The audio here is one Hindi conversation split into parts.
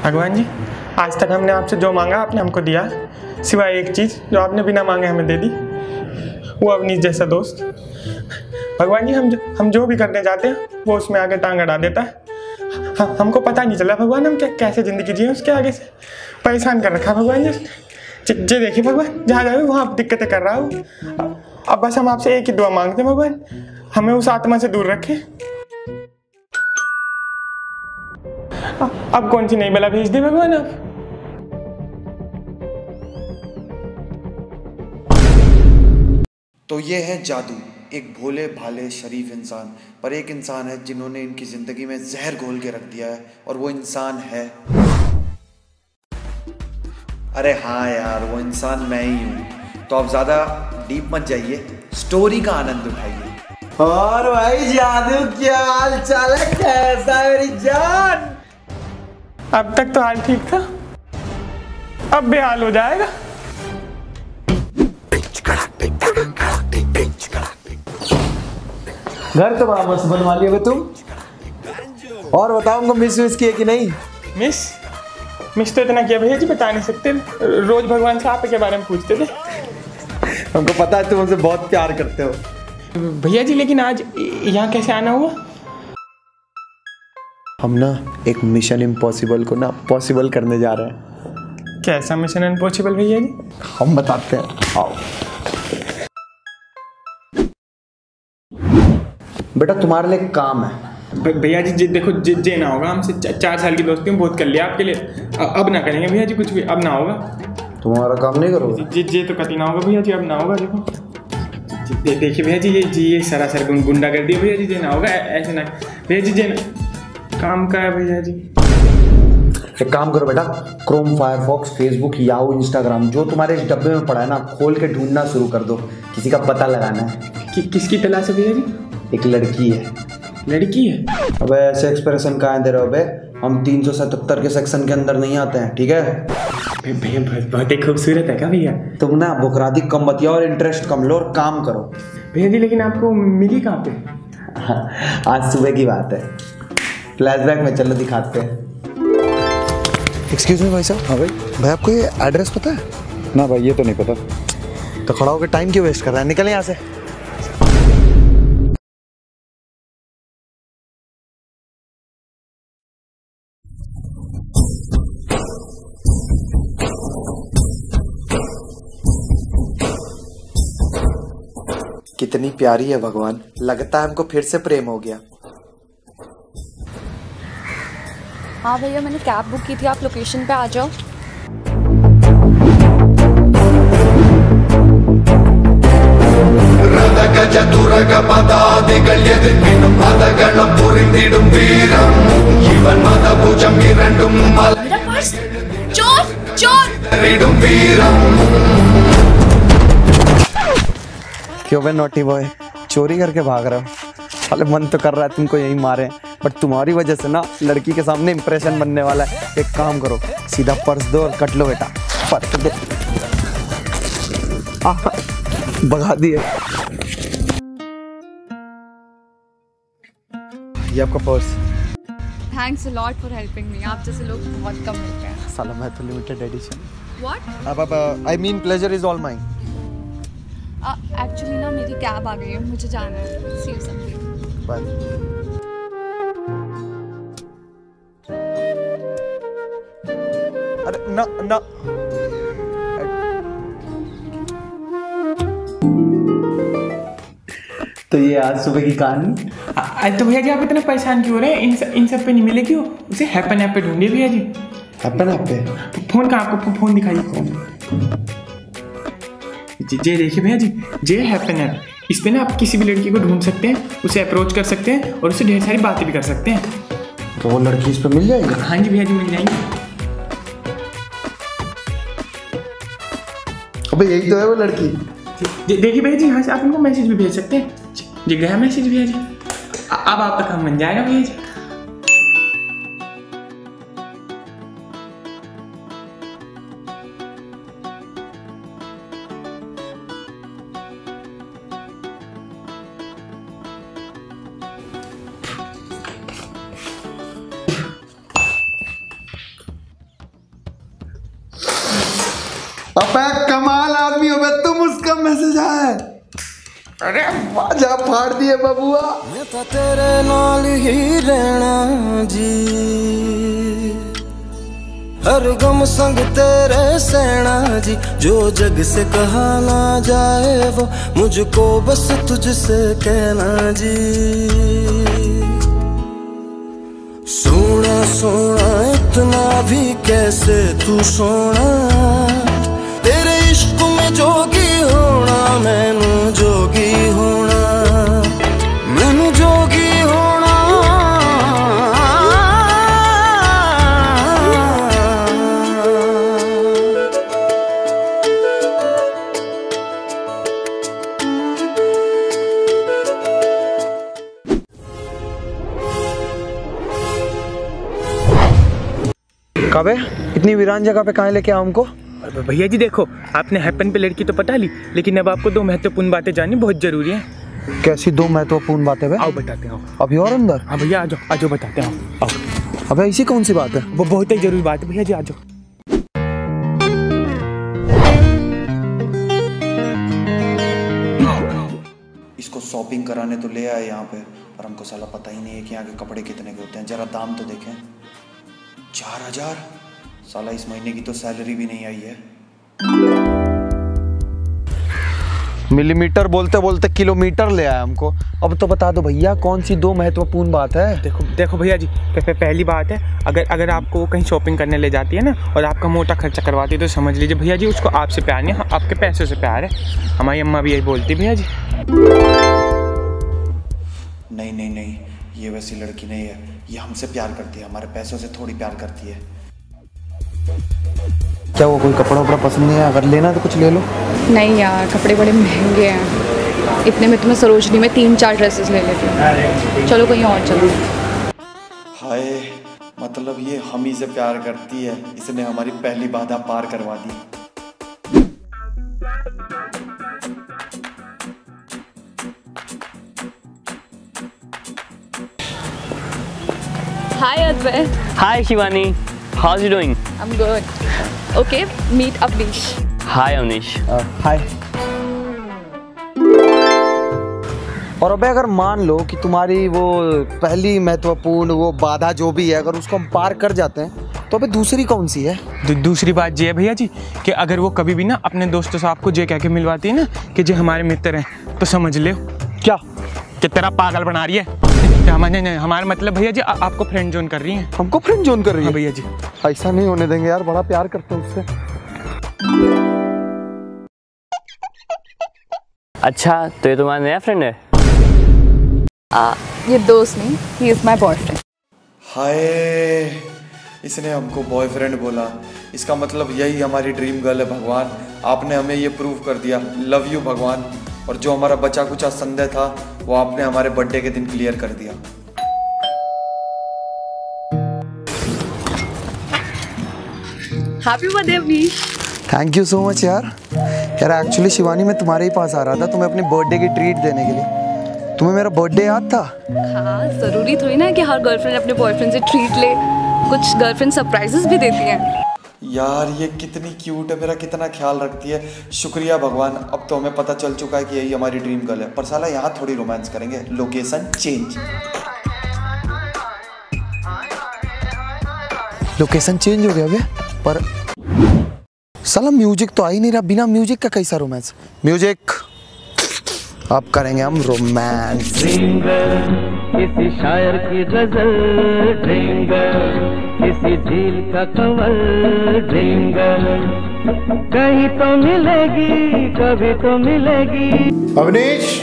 भगवान जी, आज तक हमने आपसे जो मांगा आपने हमको दिया, सिवाय एक चीज़ जो आपने बिना मांगे हमें दे दी, वो अवनीश जैसा दोस्त। भगवान जी, हम जो भी करने जाते हैं वो उसमें आगे टांग अड़ा देता है। हमको पता नहीं चला भगवान हम कैसे ज़िंदगी जिए उसके आगे से। परेशान कर रखा भगवान जी उसने। जे देखिए भगवान, जहाँ जाए वहाँ आप दिक्कतें कर रहा हूँ। अब बस हम आपसे एक ही दुआ मांगते हैं भगवान, हमें उस आत्मा से दूर रखें। अब कौन सी नई बला भेज दी भगवान आप। तो ये है जादू, एक भोले भाले शरीफ इंसान पर एक इंसान है जिन्होंने इनकी जिंदगी में जहर घोल के रख दिया है, और वो इंसान है, अरे हाँ यार, वो इंसान मैं ही हूँ। तो अब ज्यादा डीप मत जाइए, स्टोरी का आनंद उठाइए। और भाई जादू, क्या हाल चाल है, कैसा है मेरी जान? अब तक तो हाल ठीक था, अब बेहाल हो जाएगा। घर तो बड़ा मस्त बनवा लिया तुम। और बताओ, उनको मिस विस किए कि नहीं? मिस तो इतना किया भैया जी, बता नहीं सकते। रोज भगवान से आप के बारे में पूछते थे। हमको पता है तुम हमसे बहुत प्यार करते हो भैया जी, लेकिन आज यहाँ कैसे आना हुआ? हम ना एक मिशन इम्पॉसिबल को ना पॉसिबल करने जा रहे हैं। कैसा मिशन इम्पॉसिबल भैया जी? हम बताते हैं, आओ। बेटा तुम्हारे लिए काम है। भैया जी देखो, जे ना होगा हमसे 4 साल की दोस्ती में बहुत कर लिया आपके लिए। अब ना करेंगे भैया जी कुछ भी, अब ना होगा। तुम्हारा काम नहीं करोगे? जे तो कभी ना होगा भैया जी, अब ना होगा। देखो देखिए भैया जी, ये सरासर गुंडा कर दिया भैया जी, जे ना होगा, ऐसे ना भैया जी, जे ना। काम का है भैया जी। एक काम करो बेटा, Chrome, Firefox, Facebook, Yahoo, Instagram, जो तुम्हारे इस डब्बे में पड़ा है ना, खोल के ढूंढना शुरू कर दो। किसी का पता लगाना है। किसकी तलाश है भैया जी? एक लड़की है। लड़की है? अबे ऐसे एक्सप्रेशन कहाँ दे रहे हो बे? हम 377 के सेक्शन के अंदर नहीं आते हैं, ठीक है? भैया बहुत ही खूबसूरत है क्या भैया? तुम ना बुकराती कम बतिया और इंटरेस्ट कम लो और काम करो। भैया जी, लेकिन आपको मिली कहाँ पे? आज सुबह की बात है। फ्लैशबैक में चलो दिखाते हैं। एक्सक्यूज मी भाई साहब। हाँ भाई। भाई आपको ये एड्रेस पता है? ना भाई, ये तो नहीं पता। तो खड़ा होकर टाइम क्यों वेस्ट कर रहा है, निकल यहाँ से। कितनी प्यारी है भगवान, लगता है हमको फिर से प्रेम हो गया। हाँ भैया, मैंने कैब बुक की थी, आप लोकेशन पे आ जाओ। मेरा पर्स! चोर! चोर! क्यों बे नॉटी बॉय, चोरी करके भाग रहा हो? साले मन तो कर रहा है तुमको यही मारे, बट तुम्हारी वजह से ना लड़की के सामने इंप्रेशन बनने वाला है। एक काम करो, सीधा पर्स दो और कट लो बेटा। पर्स दे। भगा दिए। ये आपका purse. Thanks a lot for helping me. आप जैसे लोग बहुत कम मिलते हैं। साला मैं तो limited edition. What? I mean pleasure is all mine. Actually ना मेरी कैब आ गई है, मुझे जाना है। See you something. बाय। अरे ना ना, तो ये आज सुबह की कहानी। तो भैया जी, आप इतना परेशान क्यों हो रहे हैं? इन सब पे नहीं मिले क्यों? उसे हैपन ऐप पे ढूंढिए भैया जी। हैपन ऐप पे? फोन का आपको फोन दिखाइए। जे देखिए भैया जी, जे हैपन ऐप, इस पे ना आप किसी भी लड़की को ढूंढ सकते हैं, उसे अप्रोच कर सकते हैं और उससे ढेर सारी बातें भी कर सकते हैं। तो वो लड़की इस पे मिल जाएगी? हाँ जी भैया जी, मिल जाएंगे। अबे यही तो है वो लड़की। देखिए भैया जी, यहाँ से आप उनको मैसेज भी भेज सकते हैं। जी गया मैसेज भैया जी। अब आपका काम बन जाएगा भैया जी। कमाल आदमी हो बे तुम, उसका मैसेज आया। अरे बाजा फाड़ दिए बबुआ। मैं तो तेरे नाल ही रहना जी, हर गम संग तेरे सहना जी, जो जग से कहा ना जाए वो मुझको बस तुझसे कहना जी। सोना सोना इतना भी कैसे तू सोना, तेरे इश्क में जोगी होना, मैनू जोगी होना, मैनू जोगी होना। कबे इतनी वीरान जगह पे कहाँ लेके आओ हमको? भैया जी देखो, आपने हैपन पे लड़की तो पटा ली, लेकिन अब आपको 2 महत्वपूर्ण बातें जाननी बहुत जरूरी है। कैसी 2 महत्वपूर्ण बातें? आओ बताते हैं। अभी और अंदर? हाँ भैया आ जाओ बताते हैं। आओ। अबे ऐसी कौन सी बात है? वो बहुत ही जरूरी बात है भैया जी, आ जाओ। इसको शॉपिंग कराने तो ले आए यहाँ पे, पर हमको साला पता ही नहीं है कि यहाँ के कपड़े कितने के होते हैं। जरा दाम तो देखें, 4000। साला इस महीने की तो सैलरी भी नहीं आई है। मिलीमीटर बोलते बोलते किलोमीटर ले आया हमको। अब तो बता दो भैया, कौन सी 2 महत्वपूर्ण बात है? देखो भैया जी, पहली बात है, अगर आपको कहीं शॉपिंग करने ले जाती है ना और आपका मोटा खर्चा करवाती है, तो समझ लीजिए भैया जी उसको आपसे प्यार नहीं, आपके पैसों से प्यार है। हमारी अम्मा भी यही बोलती भैया जी। नहीं, ये वैसी लड़की नहीं है। ये हमसे प्यार करती है, हमारे पैसों से थोड़ी प्यार करती है। क्या वो कोई कपड़ा वपड़ा पसंद नहीं है? अगर लेना तो कुछ ले लो। नहीं यार, कपड़े बड़े महंगे हैं, इतने में तुम्हें सरोजनी में 3-4 ड्रेसेस ले लेती हूँ। चलो कहीं और चलो। हाय, मतलब ये हम ही से प्यार करती है। इसने हमारी पहली बाधा पार करवा दी। Hi Advait. Hi Shivani, how's you doing? I'm good. Okay, meet Avnish. Hi Avnish. हाय। और अबे अगर मान लो कि तुम्हारी वो पहली महत्वपूर्ण वो बाधा जो भी है, अगर उसको हम पार कर जाते हैं, तो अबे दूसरी कौन सी है? दूसरी बात ये है भैया जी कि अगर वो कभी भी ना अपने दोस्तों से आपको ये कह के मिलवाती है ना कि जे हमारे मित्र हैं, तो समझ ले क्या कि तेरा पागल बना रही है। हमारा मतलब भैया जी आपको फ्रेंड जोन कर रही है। हमको फ्रेंड जोन कर रही है? हाँ भैया जी। ऐसा नहीं होने देंगे यार, बड़ा प्यार करते हैं उससे। अच्छा, तो ये तुम्हारा नया फ्रेंड है? ये दोस्त नहीं, he is my boyfriend. हाय, इसने हमको बॉयफ्रेंड बोला। इसका मतलब यही हमारी ड्रीम गर्ल है। भगवान, आपने हमें ये प्रूव कर दिया। लव यू भगवान। और जो हमारा बचा कुचा संदेह था, वो आपने हमारे बर्थडे के दिन क्लियर कर दिया। Happy birthday Avnish. Thank you so much यार। एक्चुअली शिवानी, मैं तुम्हारे ही पास आ रहा था तुम्हें अपनी बर्थडे की ट्रीट देने के लिए। तुम्हें मेरा बर्थडे याद था? हाँ, ज़रूरी थोड़ी ना कि हर गर्लफ्रेंड अपने बॉयफ्रेंड से ट्रीट ले। कुछ गर्लफ्रेंड सरप्राइजेस भी देती हैं। यार ये कितनी क्यूट है, मेरा कितना ख्याल रखती है। शुक्रिया भगवान, अब तो हमें पता चल चुका है कि यही हमारी ड्रीम गर्ल है। पर साला यहाँ थोड़ी रोमांस करेंगे, लोकेशन चेंज। लोकेशन चेंज हो गया बे, पर साला म्यूजिक तो आ ही नहीं रहा। बिना म्यूजिक का कैसा रोमांस? म्यूजिक, अब करेंगे हम रोमांस। किसी शायर की गजल ड्रीम गर्ल, किसी झील का कंवल ड्रीम गर्ल, कहीं तो मिलेगी, कभी तो मिलेगी। अवनीश,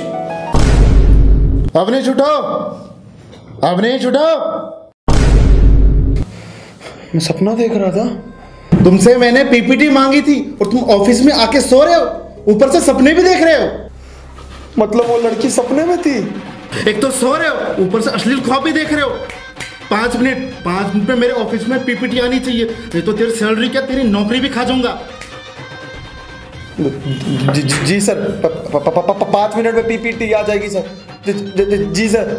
अवनीश उठो, अवनीश उठो। मैं सपना देख रहा था। तुमसे मैंने पीपीटी मांगी थी और तुम ऑफिस में आके सो रहे हो, ऊपर से सपने भी देख रहे हो। मतलब वो लड़की सपने में थी? एक तो सो रहे हो, ऊपर से अश्लील ख्वाब भी देख रहे हो। 5 मिनट में मेरे ऑफिस में पीपीटी आनी चाहिए, नहीं तो तेरी सैलरी क्या, तेरी नौकरी भी खा जाऊंगा। जी सर, 5 मिनट में पीपीटी आ जाएगी सर। जी सर।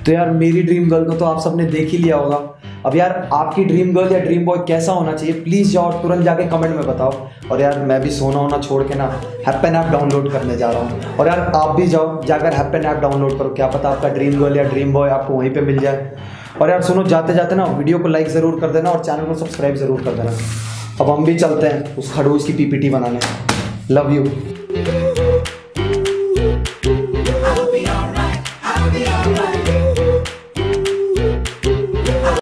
तो यार मेरी ड्रीम गर्ल को तो आप सबने देख ही लिया होगा। अब यार आपकी ड्रीम गर्ल या ड्रीम बॉय कैसा होना चाहिए, प्लीज़ जाओ और तुरंत जाके कमेंट में बताओ। और यार मैं भी सोना होना छोड़ के ना हैप्पन ऐप डाउनलोड करने जा रहा हूँ। और यार आप भी जाओ, जाकर हैप्पन ऐप डाउनलोड करो, क्या पता आपका ड्रीम गर्ल या ड्रीम बॉय आपको वहीं पर मिल जाए। और यार सुनो, जाते जाते ना वीडियो को लाइक ज़रूर कर देना और चैनल को सब्सक्राइब ज़रूर कर देना। अब हम भी चलते हैं उस खड़ूस की PPT बनाने। Love you.